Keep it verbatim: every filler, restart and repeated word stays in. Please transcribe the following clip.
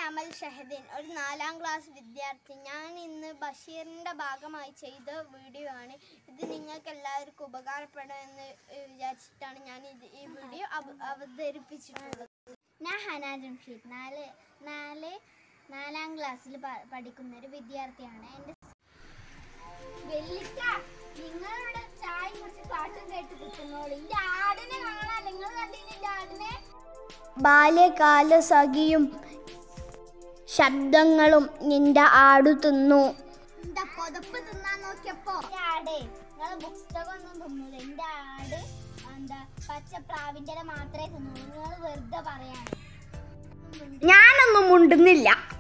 അമൽ ഷഹദീൻ, ഒരു നാലാം ക്ലാസ് വിദ്യാർത്ഥി. ഞാൻ ഇന്ന് ബഷീറിൻ്റെ ഭാഗമായി ചെയ്ത വീഡിയോ ആണ്. ഇത് നിങ്ങൾക്ക് എല്ലാവർക്കും ഉപകാരപ്പെടുമെന്ന് വിചാരിച്ചിട്ടാണ് ഞാൻ ഇത് ഈ വീഡിയോ അവതരിപ്പിച്ചിട്ടുള്ളത്. ഞാൻ ഹനാ ജംഷീദ്, നാല് നാല് നാലാം ക്ലാസ്സിൽ പഠിക്കുന്ന ഒരു വിദ്യാർത്ഥിയാണ്. എൻ്റെ വെള്ളിക്ക നിങ്ങളുടെ ചായ കുറച്ച് പാട്ടും കേട്ട് കിട്ടുന്നോളൂ. എൻ്റെ ആടിനെ കാണാൻ നിങ്ങൾ കണ്ടില്ല? എൻ്റെ ആടിനെ ബാല്യകാല സഖിയും ശബ്ദങ്ങളും നിന്റെ ആടു തിന്നു. എന്റെ പൊതപ്പ് തിന്നാൻ നോക്കിയപ്പോ ആട് നിങ്ങൾ പുസ്തകം ഒന്നും തിന്നൂല. എന്റെ ആട് എന്താ പച്ച പ്രാവിന്റെ മാത്രമേ തിന്നുള്ളൂ. നിങ്ങൾ വെറുതെ പറയാണ്. ഞാനൊന്നും മുണ്ടുന്നില്ല.